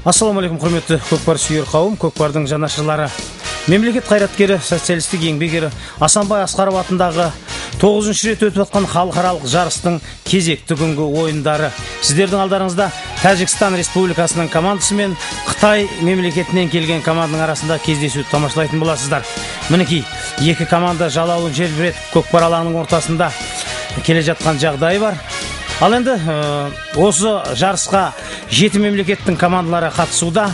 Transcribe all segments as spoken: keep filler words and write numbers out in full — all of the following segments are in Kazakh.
Ассаламалейкум, құрметті көкпар сүйер қауым, көкпардың жанашырлары. Мемлекет қайраткері, социалистік еңбек ері Асанбай Асқаров атындағы тоғызыншы рет өтіп жатқан халықаралық жарыстың кезекті күнгі ойындары. Сіздердің алдарыңызда Тәжікстан Республикасының командасы мен Қытай мемлекетінен келген команданың арасында кездесуді тамашалайтын боласыздар. Мінекей, екі команда жалауын желбіретіп көкпар алаңының ортасында келе жатқан жағдайы бар. Ал енді осы жарысқа жеті мемлекеттің командалары қатысуда.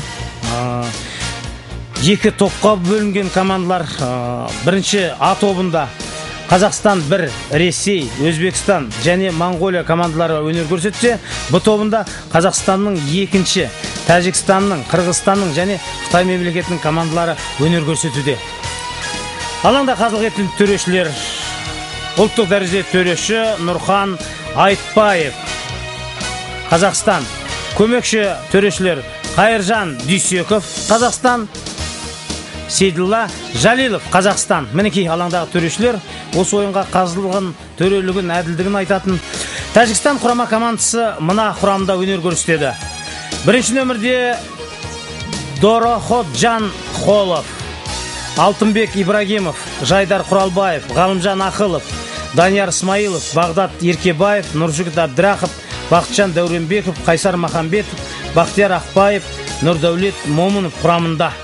Екі топқа бөлінген командалар. Бірінші А тобында Қазақстан бір, Ресей, Өзбекстан және Монғолия командалары өнер көрсетсе, Б тобында Қазақстанның екінші, Тәжікстанның, Қырғызстанның және Қытай мемлекетінің командалары өнер көрсетуде. Алаңда қазылық еткен төрешілер: ұлттық дәрежеде төреші Нұрхан Айтбаев, Қазақстан; көмекші төрешілер Қайыржан Дүйсеков, Қазақстан; Сейділла Жалилов, Қазақстан. Мінекей, алаңдағы төрешілер осы ойынға қазылған төрелігін, әділдігін айтатын. Тәжікстан құрама командасы мына құрамда өнер көрсетеді. Бірінші нөмірде Дороходжан Холов, Алтынбек Ибрагимов, Жайдар Құралбаев, Ғалымжан Ақылов, Данияр Исмаилов, Бағдат Еркебаев, Нұржігіт Абдрахов, Бақытжан Дәуренбеков, Қайсар Махамбетов, Бақтияр Ақбаев, Нұрдәулет Момынов құрамында.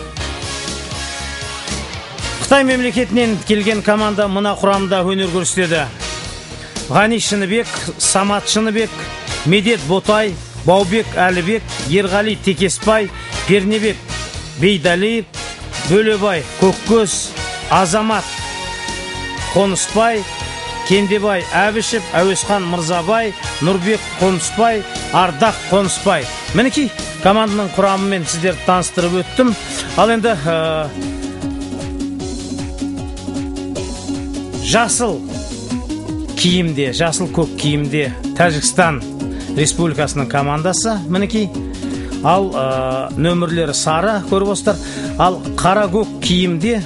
Қытай мемлекетінен келген команда мына құрамда өнер көрсетеді. Ғани Шыныбек, Самат Шыныбек, Медет Ботай, Баубек Әлібек, Ерғали Текеспай, Пернебек Бейдалиев, Бөлебай Көккөз, Азамат Қоныспай, Кендебай Әбішев, Әуесхан Мырзабай, Нұрбек Қоныспай, Ардақ Қоныспай. Мінекей, команданың құрамымен сіздерді таныстырып өттім. Ал енді жасыл киімде, жасыл көк киімде Тәжікстан Республикасының командасы. Мінекей, ал нөмірлері сары көріп отырсыздар. Ал қара көк киімде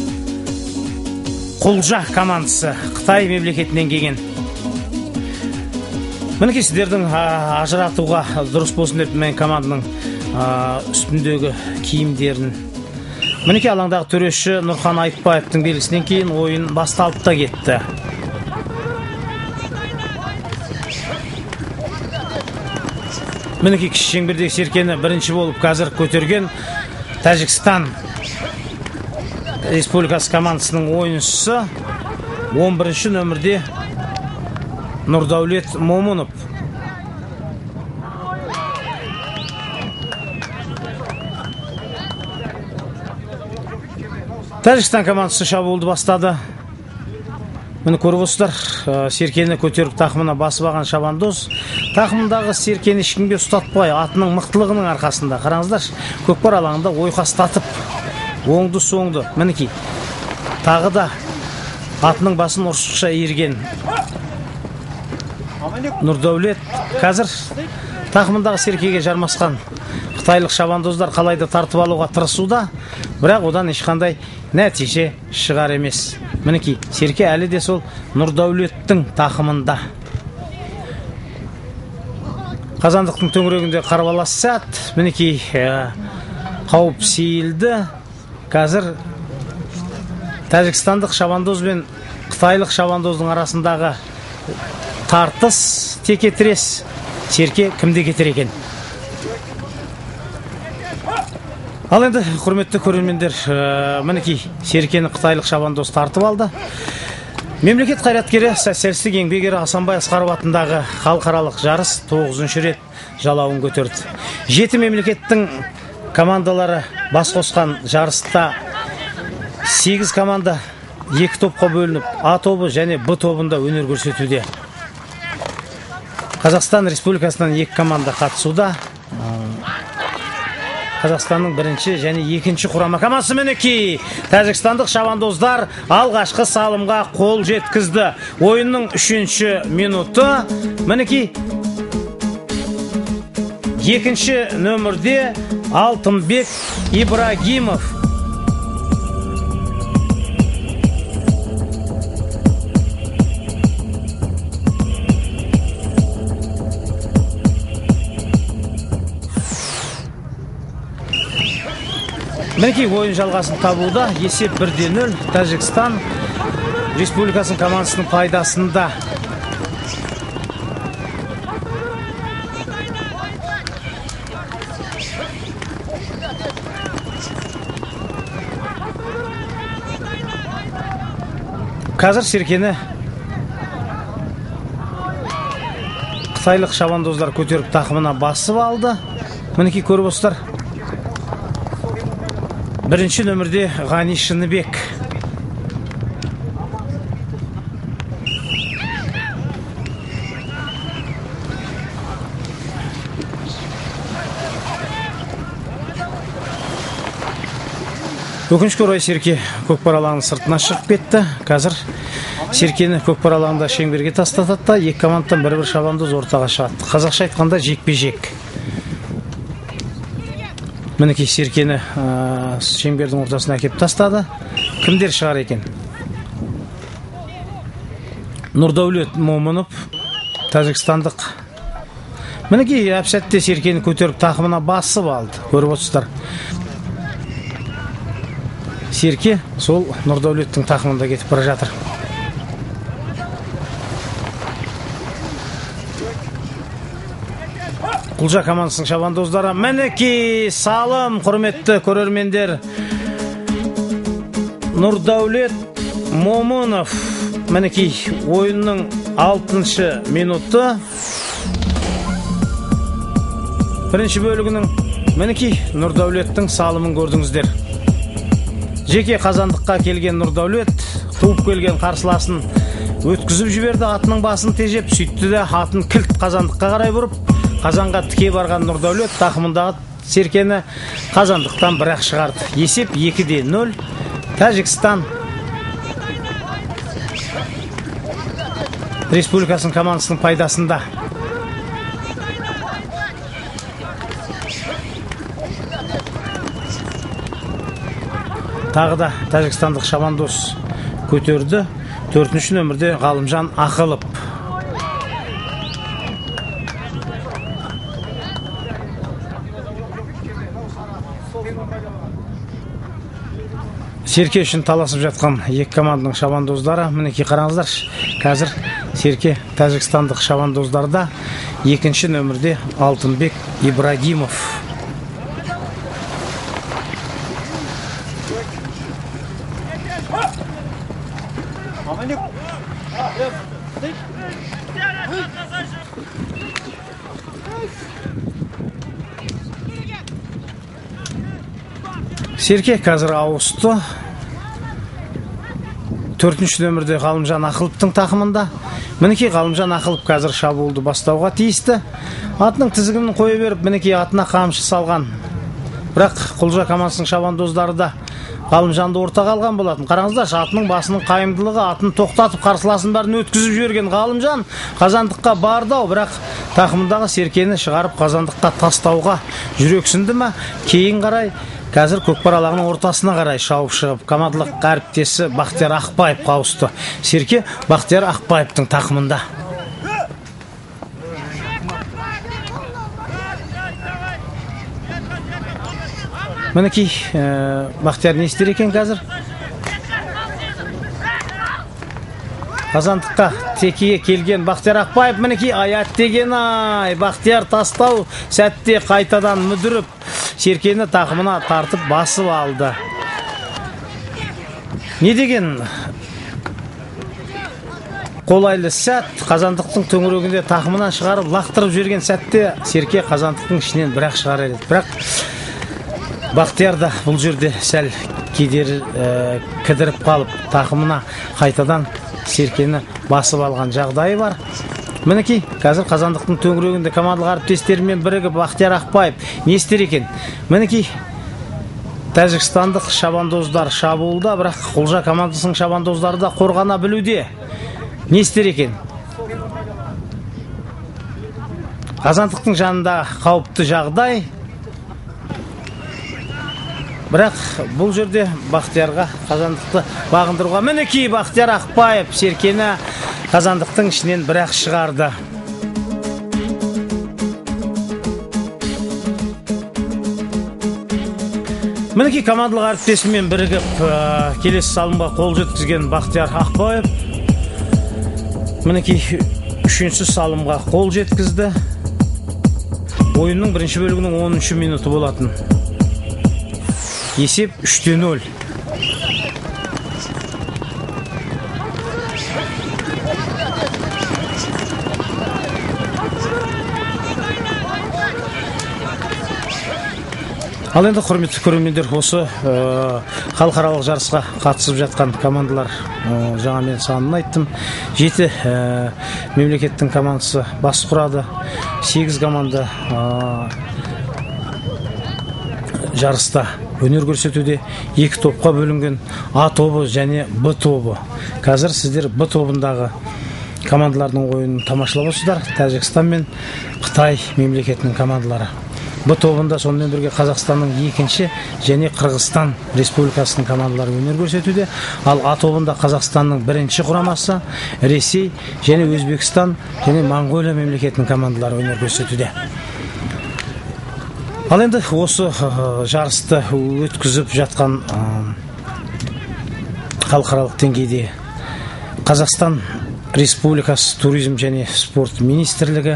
Құлжа командасы, Қытай мемлекетінен келген. Мінекей, сіздердің ажыратуға дұрыс болсын деп мен команданың үстіндегі киімдерін. Мінекей, алаңдағы төреші Нұрхан Айтбаевтың белгісінен кейін ойын басталып та кетті. Мінекей, кіші шеңбердегі серкені бірінші болып қазір көтерген Тәжікстан Республикасы командасының ойыншысы он бірінші нөмірде Нұрдәулет Момынов. Тәжікстан командасы шабуылды бастады. Мені көріп отырсыздар, серкені көтеріп тақымына басып алған шабандоз тақымындағы серкені ешкімге ұстатпай, атының мықтылығының арқасында, қараңыздар, көкпар алаңында ойқастатып, оңды соңды. Мінекей, тағы да атының басын ұршықша иірген Нұрдәулет қазір тақымындағы серкеге жармасқан қытайлық шабандоздар қалайда тартып алуға тырысуда, бірақ одан ешқандай нәтиже шығар емес. Мінекей, серке әлі де сол Нұрдәулеттің тақымында. Қазандықтың төңірегінде қарбалас сәт. Мінекей, қауіп сейілді. Қазір Тәжікстандық шабандоз бен қытайлық шабандоздың арасындағы тартыс, текетірес. Серке кімде кетер екен? Ал енді, құрметті көрермендер, мінекей, серкені қытайлық шабандоз тартып алды. Мемлекет қайраткері, социалистік еңбек ері Асанбай Асқаров атындағы халықаралық жарыс тоғызыншы рет жалауын көтерді. Жеті мемлекеттің командалары бас қосқан жарыста сегіз команда екі топқа бөлініп, А тобы және Б тобында өнер көрсетуде. Қазақстан Республикасынан екі команда қатысуда. Қазақстанның бірінші және екінші құрама командасы. Мінекей, тәжікстандық шабандоздар алғашқы салымға қол жеткізді. Ойынның үшінші минуты. Мінекей, екінші нөмірде Алтынбек Ибрагимов. Мінекей ойын жалғасын табуда. Есеп бір де нөл. Тәжікстан Республикасының командасының пайдасында. Қазір серкені қытайлық шабандоздар көтеріп тақымына басып алды. Мінекей көріп отырсыздар. Бірінші нөмірде Ғани Шыныбек. Өкінішке орай серке көкпар алаңының сыртына шығып кетті. Қазір серкені көкпар алаңында шеңберге тастатады. Екі командадан бір-бір шабандоз ортаға шығады. Қазақша айтқанда жекпе-жек. Мінекей серкені шеңбердің ортасына әкеп тастады. Кімдер шығар екен? Нұрдәулет Момынов, тәжікстандық. Мінекей әп-сәтте серкені көтеріп тақымына басып алды. Көріп отырсыздар. Серке сол Нұрдәулеттің тақымында кетіп бара жатыр. Құлжа командасының шабандоздары. Мінекей салым, құрметті көрермендер. Нұрдәулет Момынов. Мінекей ойынның алтыншы минуты. Бірінші бөлігінің мінекей Нұрдәулеттің салымын көрдіңіздер. Жеке қазандыққа келген Нұрдәулет туып келген қарсыласын өткізіп жіберді, атының басын тежеп, сөйтті де атын кілт қазандыққа қарай бұрып, қазанға тіке барған Нұрдәулет тақымындағы серкені қазандықтан бір-ақ шығарды. Есеп екі де нөл. Тәжікстан Республикасының командасының пайдасында. Тағы да тәжікстандық шабандоз көтерді. Төртінші нөмірде Ғалымжан Ақылов. Серке үшін таласып жатқан екі команданың шабандоздары. Мінекей қараңыздар. Қазір серке тәжікстандық шабандоздарда. Екінші нөмірде Алтынбек Ибрагимов. Серке қазір ауысты. Төртінші нөмірде Ғалымжан Ақыловтың тақымында. Мінекей Ғалымжан Ақылов қазір шабуылды бастауға тиісті. Атының тізгінін қойы беріп, мінекей атына қамшы салған. Бірақ Құлжа командасының шабандоздары да Ғалымжанды ортаға алған болатын. Қараңыздар, атының басының қайымдылығы, атын тоқтатып қарсыласын бәрін өткізіп жіберген Ғалымжан қазандыққа барды, бірақ тақымындағы серкені шығарып қазандыққа тастауға жүрексінді ме? Кейін қарай қазір көкпар алаңының ортасына қарай шауып шығып, командалық әріптесі Бақтияр Ақбаев ауысты. Серке Бақтияр Ақбаевтың тақымында. Мінекей Бақтияр не істер екен қазір? Қазандыққа текеге келген Бақтияр Ақбаев. Мінекей аят деген ай. Бақтияр тастау сәтте қайтадан мүдіріп, серкені тақымына тартып басып алды. Не деген қолайлы сәт. Қазандықтың төңірегінде тақымынан шығарып лақтырып жіберген сәтте серке қазандықтың ішінен бір-ақ шығар еді. Бірақ Бақтияр да бұл жерде сәл кедер кідіріп қалып, тақымына қайтадан серкені басып алған жағдайы бар. Мінекей қазір қазандықтың төңірегінде командалық әріптестерімен бірігіп Бақтияр Ақбаев не істер екен? Мінекей тәжікстандық шабандоздар шабуылда, бірақ Құлжа командасының шабандоздары да қорғана білуде. Не істер екен? Қазандықтың жанында қауіпті жағдай. Бірақ бұл жерде Бақтиярға қазандықты бағындыруға. Мінекей Бақтияр Ақбаев серкені қазандықтың ішінен бір-ақ шығарды. Мінекей командалық әріптесімен бірігіп келесі салымға қол жеткізген Бақтияр Ақбаев мінекей үшінші салымға қол жеткізді. Ойынның бірінші бөлігінің оныншы минуты болатын. Есеп үш те нөл. Ал енді құрметті көрермендер, осы халықаралық жарысқа қатысып жатқан командалар жаңа мен санын айттым. Жеті мемлекеттің командасы бас құрады. Сегіз команда жарыста өнер көрсетуде. Екі топқа бөлінген: А тобы және Б тобы. Қазір сіздер Б тобындағы командалардың ойынын тамашалап отырсыздар. Тәжікстан мен Қытай мемлекетінің командалары. Б тобында сонымен бірге Қазақстанның екінші және Қырғызстан Республикасының командалары өнер көрсетуде. Ал А тобында Қазақстанның бірінші құрамасы, Ресей және Өзбекстан және Монғолия мемлекетінің командалары өнер көрсетуде. Ал енді осы жарысты өткізіп жатқан халықаралық деңгейде Қазақстан Республикасы туризм және спорт министрлігі,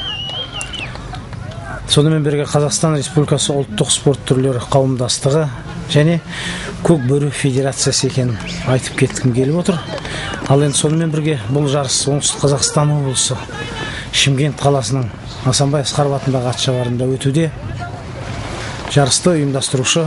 сонымен бірге Қазақстан Республикасы ұлттық спорт түрлері қауымдастығы және Көк бөрі федерациясы екенін айтып кеткім келіп отыр. Ал енді сонымен бірге бұл жарыс Оңтүстік Қазақстан облысы Шымкент қаласының Асанбай Асқаров атындағы атшабарында өтуде. Жарысты ұйымдастырушы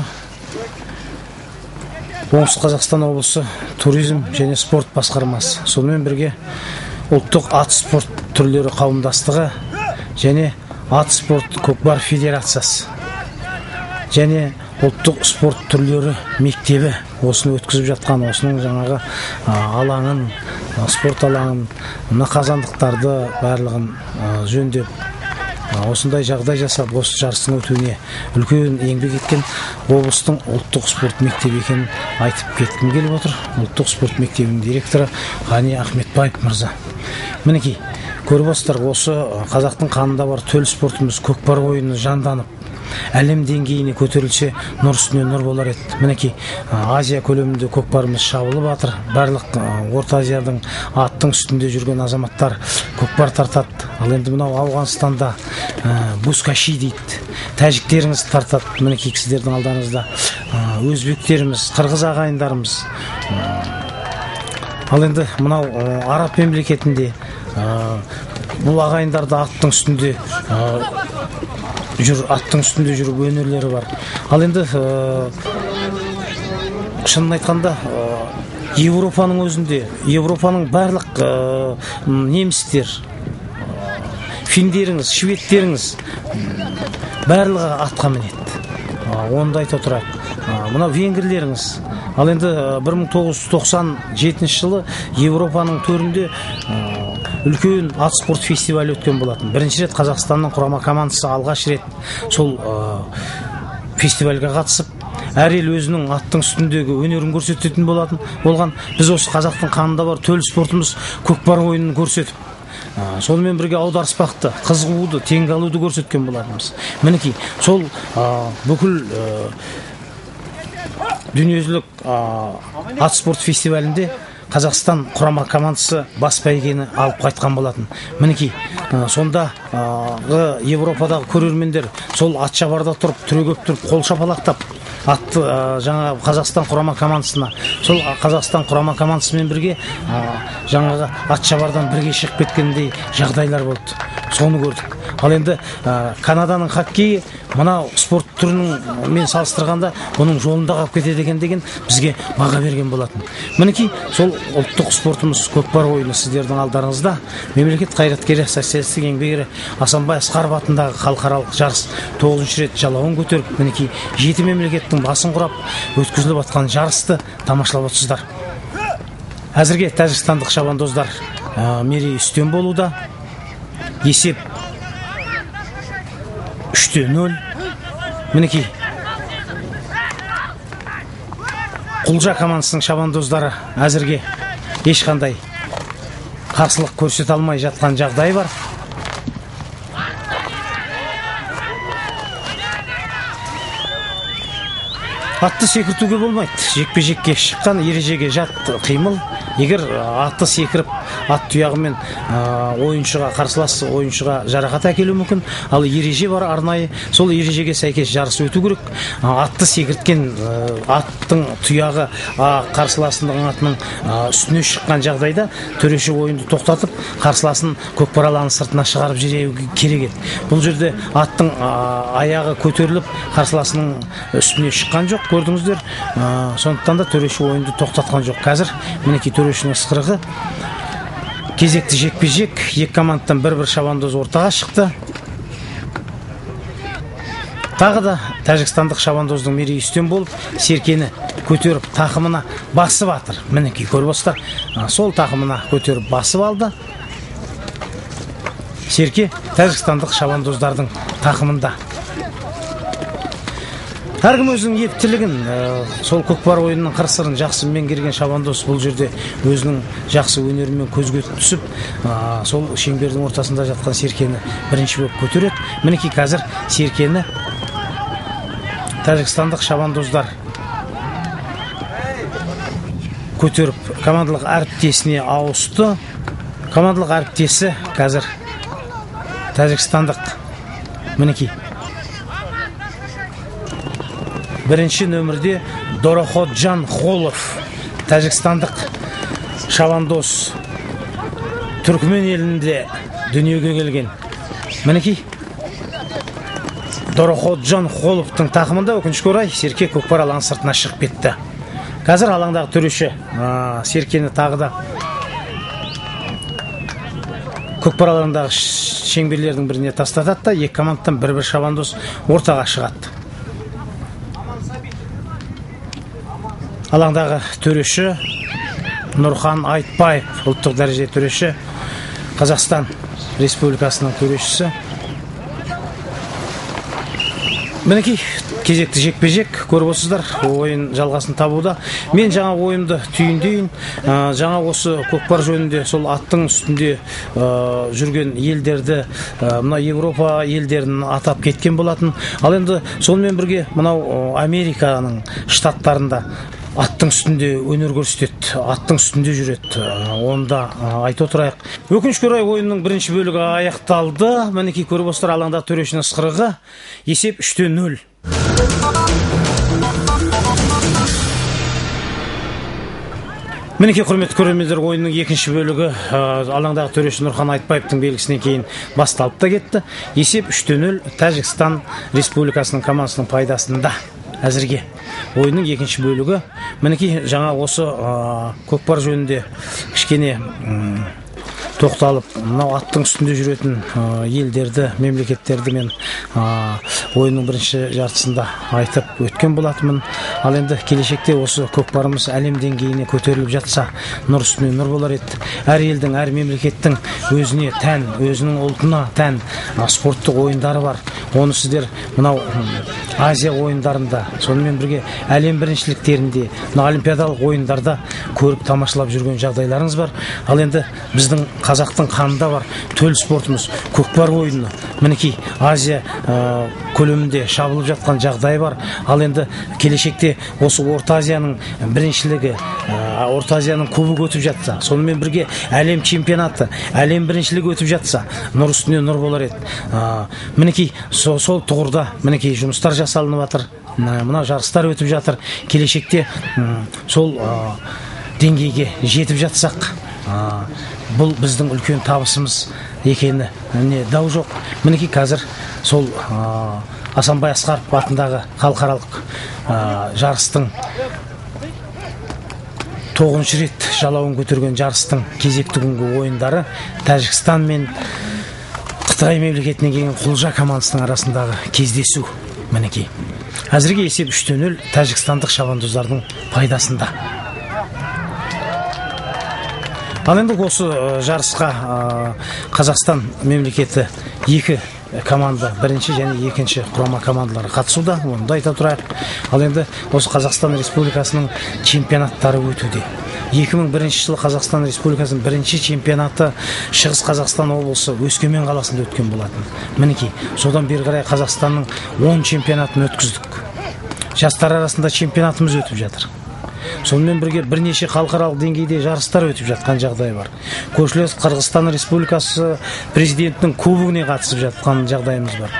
Оңтүстік Қазақстан облысы туризм және спорт басқармасы, сонымен бірге ұлттық ат спорт түрлері қауымдастығы және ат спорт көкпар федерациясы және ұлттық спорт түрлері мектебі осыны өткізіп жатқан. Осының жаңағы алаңын, спорт алаңын, мына қазандықтарды барлығын жөндеп, осындай жағдай жасап, осы жарыстың өтуіне үлкен еңбек еткен облыстың ұлттық спорт мектебі екенін айтып кеткім келіп отыр. Ұлттық спорт мектебінің директоры Ғани Ахметбаев мырза. Мінекей көріп отырсыздар, осы қазақтың қанында бар төл спортымыз көкпар ойыны жанданып, әлем деңгейіне көтерілсе, нұр үстіне нұр болар еді. Мінекей Азия көлемінде көкпарымыз шабылып жатыр. Барлық Орта Азияның аттың үстінде жүрген азаматтар көкпар тартады. Ал енді мынау Ауғанстанда бускаши дейді, тәжіктеріңіз тартады. Мінекей сіздердің алдарыңызда өзбектеріміз, қырғыз ағайындарымыз. Ал енді мынау араб мемлекетінде бұл ағайындарды аттың үстінде жүр, аттың үстінде жүріп өнерлері бар. Ал енді шынын айтқанда Европаның өзінде, Европаның барлық немістер, финдеріңіз, шведтеріңіз барлығы атқа мінеді. Оны да айта тұрайық. Мына венгрлеріңіз. Ал енді бір мың тоғыз жүз тоқсан жетінші жылы Европаның төрінде үлкен ат спорт фестивалі өткен болатын. Бірінші рет Қазақстанның құрама командасы алғаш рет сол фестивальге қатысып, әр ел өзінің аттың үстіндегі өнерін көрсететін болатын болған. Біз осы қазақтың қанында бар төл спортымыз көкпар ойынын көрсетіп, сонымен бірге аударыспақты, қыз қууды, теңге алуды көрсеткен болатынбыз. Мінекей сол бүкіл дүниежүзілік ат спорт фестивалінде Қазақстан құрама командасы бас бәйгені алып қайтқан болатын. Мінекей сонда Европадағы көрермендер сол атшабарда тұрып, түрегеп тұрып, қол шапалақтап атты жаңа Қазақстан құрама командасына, сол Қазақстан құрама командасымен бірге жаңағы атшабардан бірге шығып кеткендей жағдайлар болды. Соны көрдік. Ал енді Канаданың хоккейі мына спорт түрінің мен салыстырғанда оның жолында қалып кетеді екен деген бізге баға берген болатын. Мінекей сол ұлттық спортымыз көкпар ойыны сіздердің алдарыңызда. Мемлекет қайраткері, социалистік еңбек ері Асанбай Асқаров атындағы халықаралық жарыс тоғызыншы рет жалауын көтеріп, мінекей жеті мемлекеттің басын құрап өткізіліп жатқан жарысты тамашалап отырсыздар. Әзірге тәжікстандық шабандоздар мерей үстем болуда. Есеп үш те нөл. Мінекей Құлжа командасының шабандоздары әзірге ешқандай қарсылық көрсете алмай жатқан жағдай бар. Атты секіртуге болмайды. Жекпе-жекке шыққан ережеге жат қимыл. Егер атты секіріп, ат тұяғымен ойыншыға, қарсылас ойыншыға жарақат әкелуі мүмкін. Ал ереже бар арнайы, сол ережеге сәйкес жарыс өту керек. Атты секірткен аттың тұяғы қарсыласының атының үстіне шыққан жағдайда төреші ойынды тоқтатып, қарсыласын көкпар алаңының сыртына шығарып жіберуі керек еді. Бұл жерде аттың аяғы көтеріліп, қарсыласының үстіне шыққан жоқ, көрдіңіздер. Сондықтан да төреші ойынды тоқтатқан жоқ. Қазір мінекей төрешінің ысқырығы. Кезекті жекпе-жек, екі командадан бір-бір шабандоз ортаға шықты. Тағы да тәжікстандық шабандоздың мерейі үстем болып, серкені көтеріп тақымына басып атыр. Мінекей көрбостар, сол тақымына көтеріп басып алды. Серке тәжікстандық шабандоздардың тақымында. Әркім өзінің ептілігін, сол көкпар ойынның қыр-сырын жақсы меңгерген шабандоз бұл жерде өзінің жақсы өнерімен көзге түсіп, сол шеңбердің ортасында жатқан серкені бірінші болып көтереді. Мінекей қазір серкені тәжікстандық шабандоздар көтеріп командалық әріптесіне ауысты. Командалық әріптесі қазір тәжікстандық мінекей бірінші нөмірде Дороходжан Холов, тәжікстандық шабандоз, Түркмен елінде дүниеге келген. Мінекей Дороходжан Холовтың тақымында өкінішке орай серке көкпар алаңының сыртына шығып кетті. Қазір алаңдағы төреші серкені тағы да көкпар алаңындағы шеңберлердің біріне тастатады да, екі командадан бір-бір шабандоз ортаға шығады. Алаңдағы төреші Нұрхан Айтбаев, ұлттық дәреже төреші, Қазақстан Республикасының төрешісі. Мінекей кезекті жекпе-жек көріп отырсыздар, ойын жалғасын табуда. Мен жаңа ойымды түйіндейін. Жаңа осы көкпар жөнінде сол аттың үстінде жүрген елдерді, мына Европа елдерін атап кеткен болатын. Ал енді сонымен бірге мынау Американың штаттарында аттың үстінде өнер көрсетеді, аттың үстінде жүреді. Онда айта отырайық. Өкінішке орай ойынның бірінші бөлігі аяқталды. Мінекей көріп отырсыздар, алаңда төрешінің ысқырығы. Есеп үште нөл. Мінекей құрметті көрермендер, ойынның екінші бөлігі алаңдағы төреші Нұрхан Айтбаевтың белгісінен кейін басталып та кетті. Есеп үште нөл Тәжікстан Республикасының командасының пайдасында. Әзірге ойынның екінші бөлігі. Мінекей жаңа осы көкпар жөнінде кішкене тоқталып, мынау аттың үстінде жүретін елдерді, мемлекеттерді мен ойынның бірінші жартысында айтып өткен болатынмын. Ал енді келешекте осы көкпарымыз әлем деңгейіне көтеріліп жатса, нұр үстіне нұр болар еді. Әр елдің, әр мемлекеттің өзіне тән, өзінің ұлтына тән спорттық ойындары бар. Оны сіздер мынау Азия ойындарында, сонымен бірге әлем біріншіліктерінде, олимпиадалық ойындарда көріп тамашалап жүрген жағдайларыңыз бар. Ал енді біздің қазақтың қанында бар төл спортымыз көкпар ойыны. Мінекей Азия көлемінде шабылып жатқан жағдай бар. Ал енді келешекте осы Орта Азияның біріншілігі, Орта Азияның кубогы өтіп жатса, сонымен бірге әлем чемпионаты, әлем біріншілігі өтіп жатса, нұр үстіне нұр болар еді. Мінекей сол тұғырда мінекей жұмыстар жасалынып жатыр. Мына жарыстар өтіп жатыр. Келешекте сол деңгейге жетіп жатсақ, бұл біздің үлкен табысымыз екені не дау жоқ. Мінекей қазір сол Асанбай Асқаров атындағы халықаралық жарыстың тоғызыншы рет жалауын көтерген жарыстың кезекті күнгі ойындары Тәжікстан мен Қытай мемлекетінен келген Құлжа командасының арасындағы кездесу. Мінекей әзірге есеп үште нөл тәжікстандық шабандоздардың пайдасында. Ал енді осы жарысқа Қазақстан мемлекеті екі команда, бірінші және екінші құрама командалары қатысуда, оны да айта тұрайық. Ал енді осы Қазақстан Республикасының чемпионаттары өтуде. екі мың бірінші жылы Қазақстан Республикасының бірінші чемпионаты Шығыс Қазақстан облысы Өскемен қаласында өткен болатын. Мінекей, содан бері қарай Қазақстанның он чемпионатын өткіздік. жастар арасында чемпионатымыз өтіп жатыр. Сонымен бірге бірнеше халықаралық деңгейде жарыстар өтіп жатқан жағдай бар. Көршілес Қырғызстан Республикасы президентінің кубогіне қатысып жатқан жағдайымыз бар.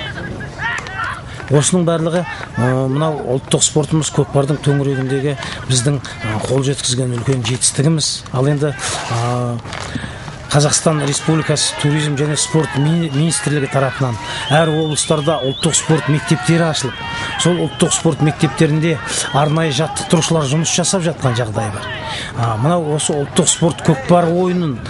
Осының барлығы мынау ұлттық спортымыз көкпардың төңірегіндегі біздің қол жеткізген үлкен жетістігіміз. Ал енді Қазақстан Республикасы туризм және спорт министрлігі тарапынан әр облыстарда ұлттық спорт мектептері ашылып, сол ұлттық спорт мектептерінде арнайы жаттықтырушылар жұмыс жасап жатқан жағдай бар. Мынау осы ұлттық спорт көкпар ойынын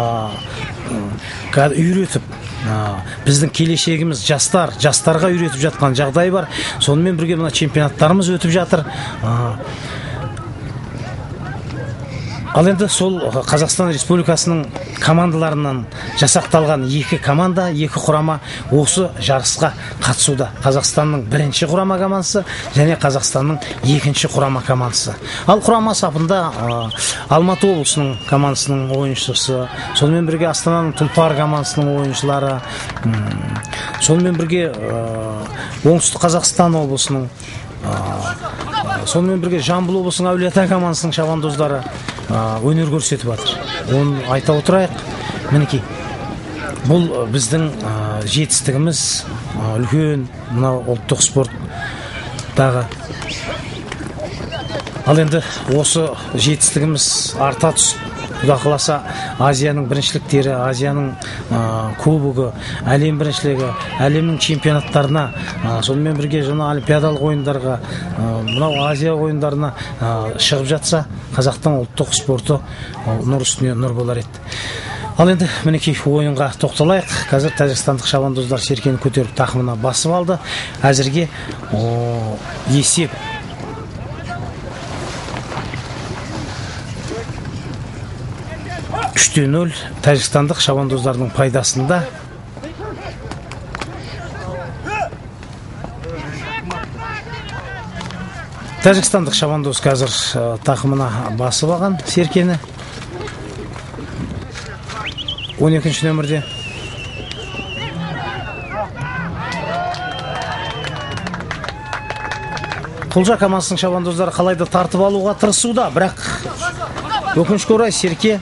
үйретіп, біздің келешегіміз жастар, жастарға үйретіп жатқан жағдай бар. Сонымен бірге мына чемпионаттарымыз өтіп жатыр. Ал енді сол Қазақстан Республикасының командаларынан жасақталған екі команда, екі құрама осы жарысқа қатысуда. Қазақстанның бірінші құрама командасы және Қазақстанның екінші құрама командасы. Ал құрама сапында Алматы облысының командасының ойыншысы, сонымен бірге Астананың Тұлпар командасының ойыншылары, сонымен бірге Оңтүстік Қазақстан облысының, сонымен бірге Жамбыл облысының Әулиеата командасының шабандоздары өнер көрсетіп жатыр. Оны айта отырайық. Мінекей, бұл біздің жетістігіміз үлкен мынау ұлттық спорттағы. Ал енді осы жетістігіміз арта түсіп, Құда қаласа Азияның біріншіліктері, Азияның кубогы, әлем біріншілігі, әлемнің чемпионаттарына, сонымен бірге жаңа олимпиадалық ойындарға, мынау Азия ойындарына шығып жатса, қазақтың ұлттық спорты нұр үстіне нұр болар еді. Ал енді мінекей ойынға тоқталайық. Қазір тәжікстандық шабандоздар серкені көтеріп тақымына басып алды. Әзірге есеп үште нөл тәжікстандық шабандоздардың пайдасында. Тәжікстандық шабандоз қазір тақымына басып алған серкені. он екінші нөмірде. Құлжа командасының шабандоздары қалайда тартып алуға тырысуда, бірақ өкінішке орай серке.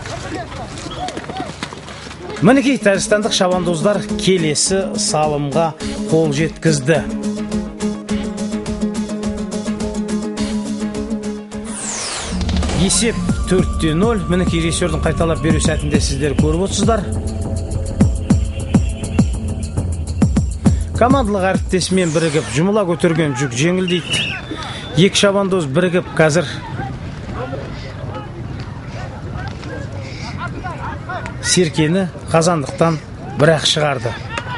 Мінекей тәжікстандық шабандоздар келесі салымға қол жеткізді. Есеп төртте нөл. Мінекей режиссердің қайталап беру сәтінде сіздер көріп отырсыздар. Командалық әріптесімен бірігіп жұмыла көтерген жүк жеңілдейді. Екі шабандоз бірігіп қазір серкені қазандықтан бір-ақ шығарды.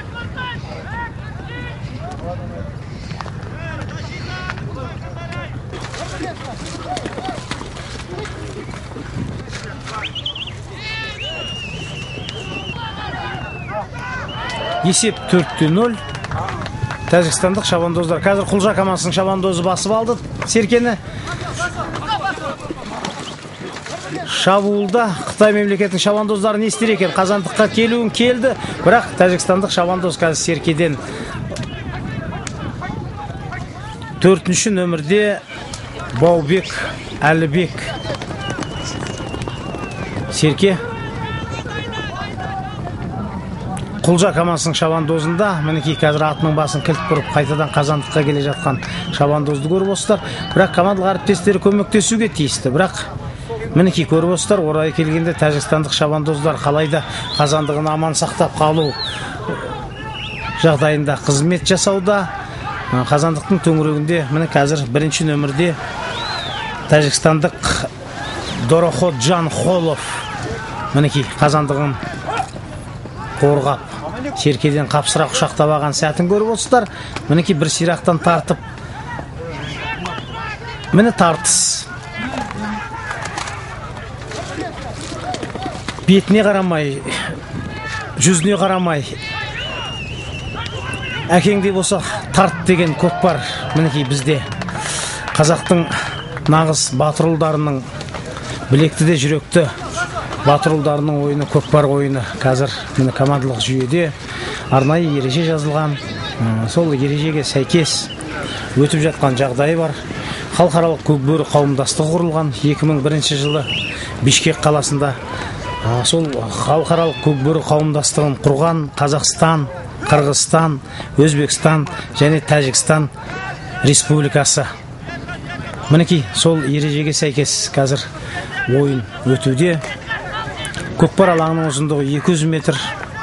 Есеп төртте нөл. Тәжікстандық шабандоздар. Қазір Құлжа командасының шабандозы басып алды серкені. Шабуылда Қытай мемлекетінің шабандоздары не істер екен? Қазандыққа келуін келді, бірақ тәжікстандық шабандоз қазір серкеден төртінші нөмірде Баубек Әлібек серке. Құлжа командасының шабандозында, мінекей қазір атының басын кілт бұрып қайтадан қазандыққа келе жатқан шабандозды көріп отырсыздар. Бірақ командалық әріптестері көмектесуге тиісті. Бірақ мінекей көріп отырсыздар, орайы келгенде тәжікстандық шабандоздар қалайда қазандығын аман сақтап қалу жағдайында қызмет жасауда. Қазандықтың төңірегінде міне қазір бірінші нөмірде тәжікстандық Дороходжан Холов мінекей қазандығын қорғап серкеден қапсыра құшақтап алған сәтін көріп отырсыздар. Мінекей бір сирақтан тартып, міне тартыс. Бетіне қарамай, жүзіне қарамай, әкеңдей болса тарт деген көкпар. Мінекей бізде қазақтың нағыз батырулдарының, білекті де жүректі батырулдарының ойыны, көкпар ойыны қазір міне командалық жүйеде арнайы ереже жазылған. Сол ережеге сәйкес өтіп жатқан жағдайы бар. Халықаралық көкбөрі қауымдастығы құрылған екі мың бірінші жылы Бишкек қаласында. Сол халықаралық көкбөрі қауымдастығын құрған Қазақстан, Қырғызстан, Өзбекстан және Тәжікстан республикасы. Мінекей сол ережеге сәйкес қазір ойын өтуде. Көкпар алаңының ұзындығы екі жүз метр,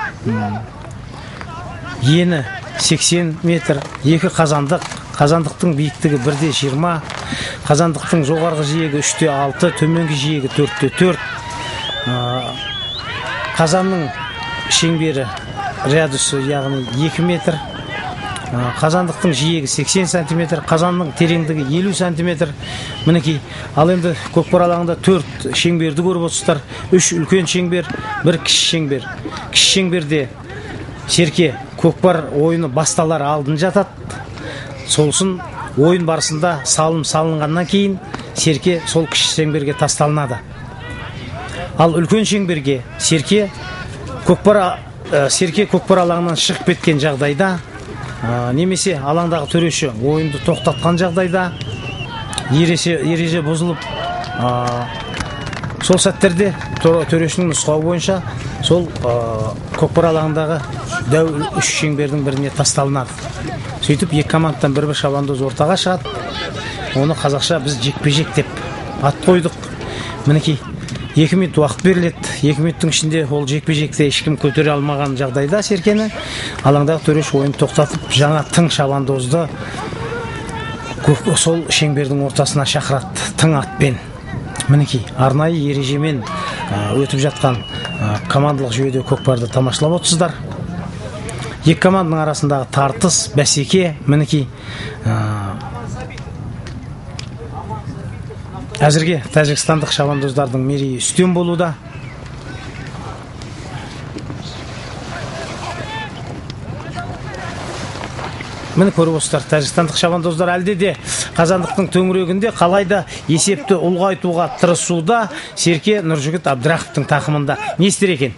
ені сексен метр, екі қазандық, қазандықтың биіктігі бір де жиырма, қазандықтың жоғарғы жиегі үш те алты, төменгі жиегі төрт те төрт, қазанның шеңбері радиусы яғни екі метр, қазандықтың жиегі сексен сантиметр, қазанның тереңдігі елу сантиметр. Мінекей, ал енді көкпар алаңында төрт шеңберді көріп отырсыздар. үш үлкен шеңбер, бір кіші шеңбер. Кіші шеңберде серке көкпар ойыны басталар алдын жатады. Солсын ойын барысында салым салынғаннан кейін серке сол кіші шеңберге тасталынады. Ал үлкен шеңберге серке көкпар серке көкпар алаңынан шығып кеткен жағдайда, немесе алаңдағы төреші ойынды тоқтатқан жағдайда, ереже бұзылып, сол сәттерде төрешінің нұсқауы бойынша сол көкпар алаңындағы дәу үш шеңбердің біріне тасталынады. Сөйтіп екі командадан бір-бір шабандоз ортаға шығады. Оны қазақша біз жекпе-жек деп ат қойдық. Мінекей, екі минут уақыт беріледі. екі минуттың ішінде ол жекпе-жекте ешкім көтере алмаған жағдайда серкені алаңдағы төреш ойын тоқтатып, жаңа тың шабандозды сол шеңбердің ортасына шақырады тың атпен. Мінекей, арнайы ережемен өтіп жатқан командалық жүйеде көкпарды тамашалап отырсыздар. Екі команданың арасындағы тартыс, бәсеке, мінекей, әзірге тәжікстандық шабандоздардың мерейі үстем болуда. Міне көріп отырсыздар, тәжікстандық шабандоздар әлде де қазандықтың төңірегінде қалайда есепті ұлғайтуға тырысуда. Серке Нұржігіт Абдраховтың тақымында не істер екен?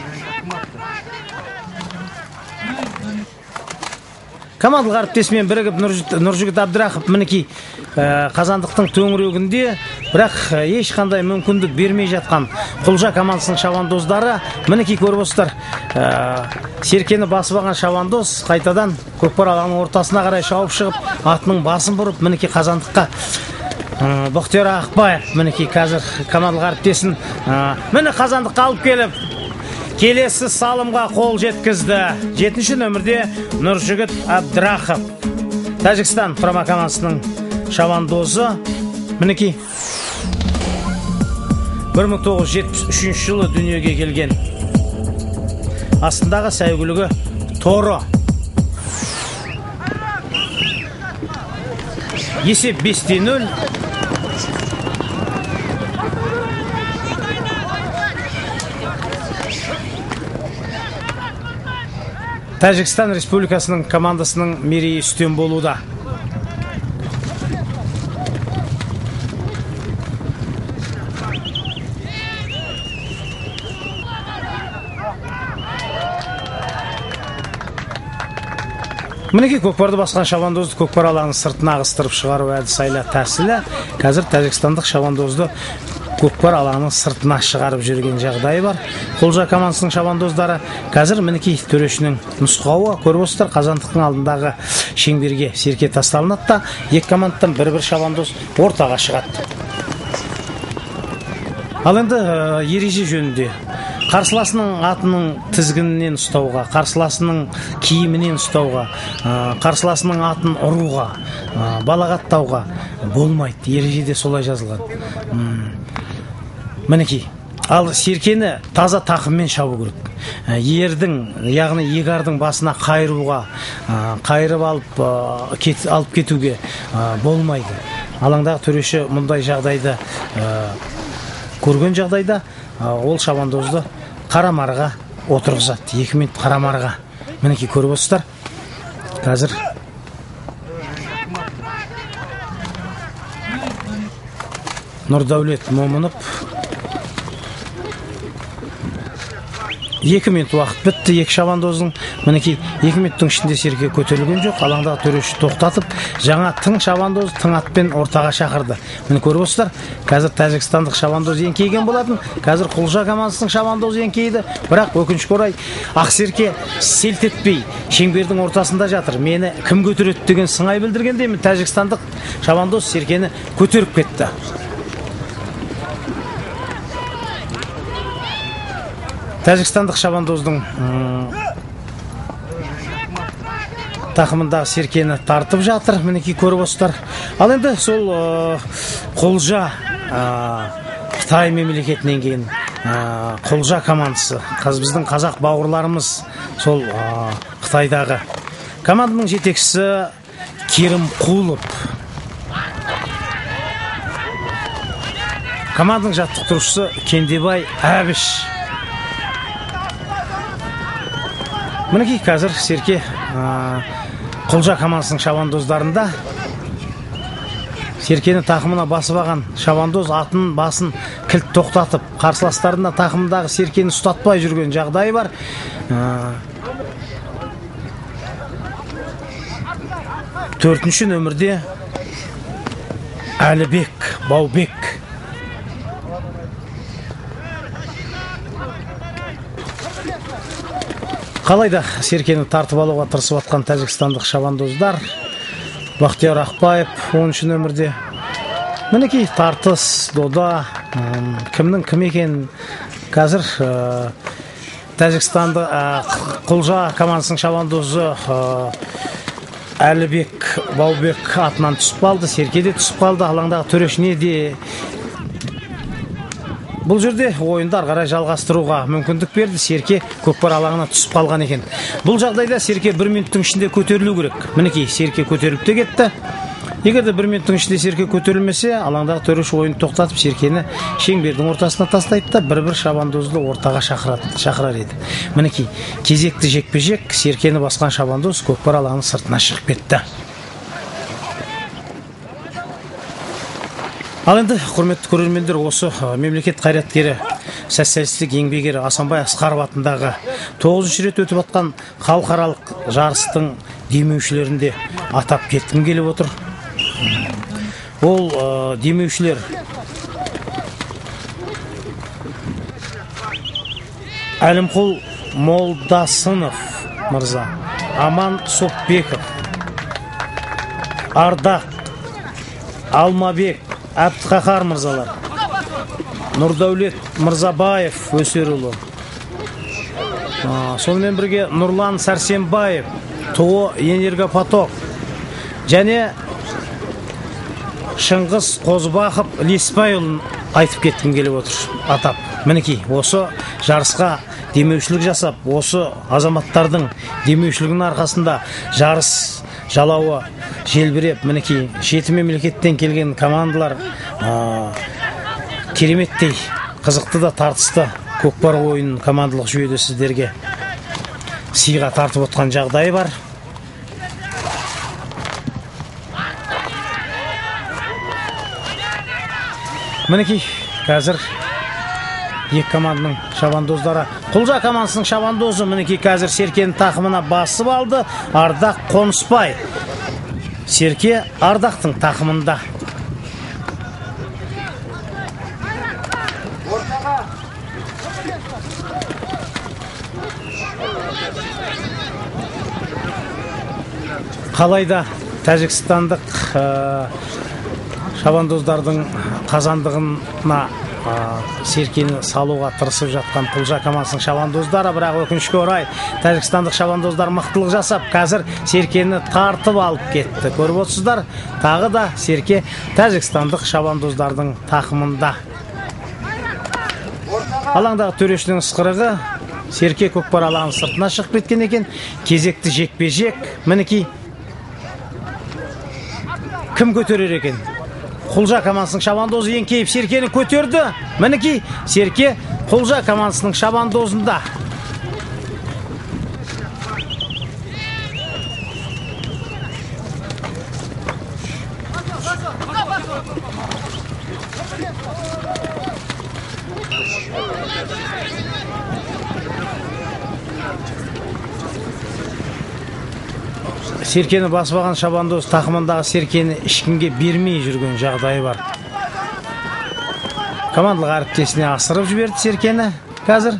Командалық әріптесімен бірігіп Нұржігіт Абдрахов мінекей қазандықтың төңірегінде, бірақ ешқандай мүмкіндік бермей жатқан Құлжа командасының шабандоздары. Мінекей көріп отырсыздар, серкені басып алған шабандоз қайтадан көкпар алаңының ортасына қарай шауып шығып, атының басын бұрып, мінекей қазандыққа Бұқтияр Ақбаев мінекей қазір командалық әріптесін міне қазандыққа алып келіп, келесі салымға қол жеткізді. Жетінші нөмірде Нұржігіт Абдрахов, Тәжікстан құрама командасының шабандозы. Мінекей, бір мың тоғыз жүз жетпіс үшінші жылы дүниеге келген. Астындағы сәйгүлігі торы. Есеп бес те нөл. Тәжікстан Республикасының командасының мерейі үстем болуда. Мінекей көкпарды басқан шабандозды көкпар алаңының сыртына ағыстырып шығару әдіс-айла тәсілі. Қазір тәжікстандық шабандозды көкпар алаңының сыртына шығарып жүрген жағдайы бар. Құлжа командасының шабандоздары қазір мінекей төрешінің нұсқауы көріп отырсыздар, қазандықтың алдындағы шеңберге серке тасталынады да, екі командадан бір-бір шабандоз ортаға шығады. Ал енді ереже жөнінде қарсыласының атының тізгінінен ұстауға, қарсыласының киімінен ұстауға, қарсыласының атын ұруға, балағаттауға болмайды. Ережеде солай жазылған. Мінекей, ал серкені таза тақыммен шабу керек. Ердің, яғни егардың басына қайыруға, қайырып алып, алып кетуге болмайды. Алаңдағы төреші мұндай жағдайды көрген жағдайда ол шабандозды қарамарға отырғызады. Екі минут қарамарға. Мінекей көріп отырсыздар. Қазір Нұрдәулет Момынов екі минут уақыт бітті екі шабандоздың. Мінекей екі минуттың ішінде Серке көтерілген жоқ. Алаңдағы төреші тоқтатып, жаңа тың шабандоз тың атпен ортаға шақырды. Міне көріп отырсыздар, қазір тәжікстандық шабандоз еңкейген болатын. Қазір Құлжа командасының шабандозы еңкейді. Бірақ өкінішке орай Ақсерке селт етпей шеңбердің ортасында жатыр. Мені кім көтереді деген сыңай білдіргендеймін. Тәжікстандық шабандоз Серкені көтеріп кетті. Тәжікстандық шабандоздың тақымындағы Серкені тартып жатыр. Мінекей көріп отырсыздар. Ал енді сол Құлжа Қытай мемлекетінен кейін Құлжа командасы, біздің қазақ бауырларымыз сол Қытайдағы команданың жетекшісі Керімқұлов. Команданың жаттықтырушысы Кендебай Әбіш. Мінекей қазір Серке Құлжа командасының шабандоздарында. Серкені тақымына басып алған шабандоз атын басын кілт тоқтатып, қарсыластарына тақымындағы Серкені ұстатпай жүрген жағдай бар. Төртінші нөмірде Әлібек Баубек. Қалайда Серкені тартып алуға тырысып атқан тәжікстандық шабандоздар. Бақтияр Ақпаев оныншы нөмірде. Мінекей тартыс, дода, кімнің кім екен қазір Тәжікстанды Құлжа командасының шабандозы Әлібек Баубек атынан түсіп қалды. Серке де түсіп қалды. Алаңдағы төрешіне де бұл жерде ойындар қарай жалғастыруға мүмкіндік берді. Серке көкпар алаңына түсіп қалған екен. Бұл жағдайда Серке бір минуттың ішінде көтерілу керек. Мінекей Серке көтеріліп те кетті. Егерде бір минуттың ішінде Серке көтерілмесе, алаңдағы төреші ойын тоқтатып Серкені шеңбердің ортасына тастайды да бір-бір шабандозды ортаға шақырар еді. Мінекей кезекті жекпе-жек Серкені басқан шабандоз көкпар алаңының сыртына шығып кетті. Ал енді құрметті көрермендер, осы мемлекет қайраткері, социалистік еңбек ері Асанбай Асқаров атындағы тоғызыншы рет өтіп атқан халықаралық жарыстың демеушілерінде атап кеткім келіп отыр. Ол демеушілер Әлімқұл Молдасынов мырза, Аман Сопбеков, Ардақ Алмабек Әбдіқақар мырзалар, Нұрдәулет Мырзабаев Өсерұлы, сонымен бірге Нұрлан Сәрсенбаев, ТО Энергопоток және Шыңғыс Қозыбақов Леспайұлын айтып кеткім келіп отыр. Атап, мінекей, осы жарысқа демеушілік жасап, осы азаматтардың демеушілігінің арқасында жарыс жалауы желбіреп, мінекей, жеті мемлекеттен келген командалар кереметтей қызықты да тартысты көкпар ойын командалық жүйеде сіздерге сыйға тартып отқан жағдай бар. Мінекей, қазір екі команданың шабандоздары. Құлжа командасының шабандозы мінекей қазір Серкені тақымына басып алды. Ардақ Қонысбай. Серке Ардақтың тақымында. Қалайда тәжікстандық шабандоздардың қазандығына Серкені салуға тырысып жатқан Құлжа командасының шабандоздары, бірақ өкінішке орай тәжікстандық шабандоздар мықтылық жасап, қазір Серкені тартып алып кетті. Көріп отырсыздар, тағы да Серке тәжікстандық шабандоздардың тақымында. Алаңдағы төрешінің ысқырығы, Серке көкпар алаңының сыртына шығып кеткен екен. Кезекті жекпе-жек, мінекей, кім көтерер екен? Құлжа командасының шабандозы еңкейіп Серкені көтерді. Мінекей, Серке Құлжа командасының шабандозында. Серкені басып алған Шабандоз тақымындағы Серкені ешкімге бермей жүрген жағдайы бар. Командалық әріптесіне асырып жіберді Серкені. Қазір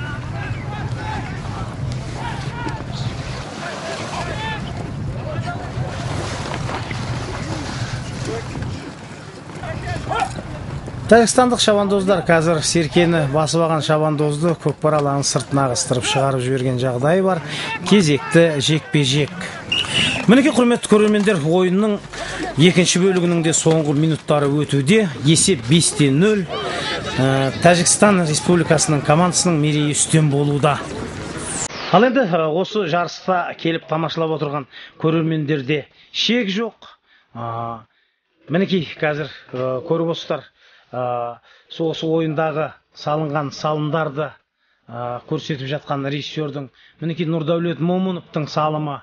Тәжікстандық шабандоздар қазір Серкені басып алған Шабандозды көкпар алаңының сыртына ығыстырып шығарып жіберген жағдайы бар. Кезекті жекпе-жек. Мінекей құрметті көрермендер, ойынның екінші бөлігінің де соңғы минуттары өтуде. Есеп бес те нөл. Тәжікстан Республикасының командасының мерейі үстем болуда. Ал енді осы жарыста келіп тамашалап отырған көрермендерде шек жоқ. Мінекей қазір көріп отырсыздар. Осы ойындағы салынған салымдарды көрсетіп жатқан режиссердің мінекей Нұрдәулет Момыновтың салымы.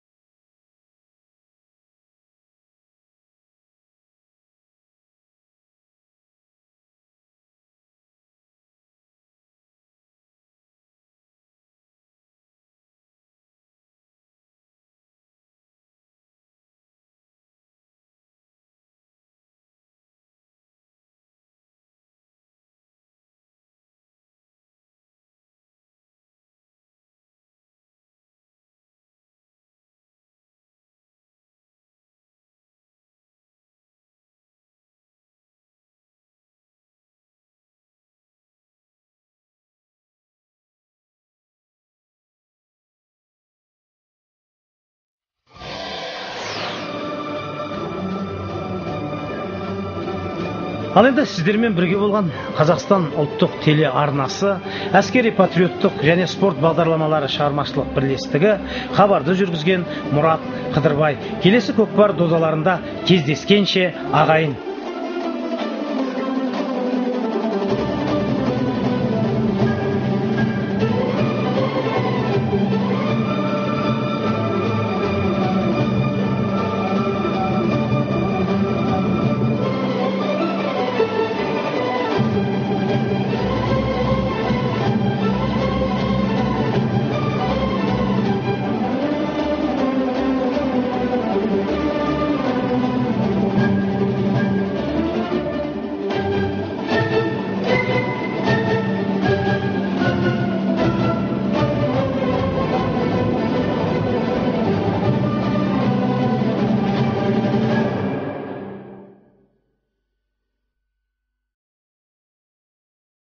Ал енді сіздермен бірге болған Қазақстан ұлттық телеарнасы, әскери патриоттық және спорт бағдарламалары шығармашылық бірлестігі хабарды жүргізген Мұрат Қыдырбай. Келесі көкпар додаларында кездескенше ағайын.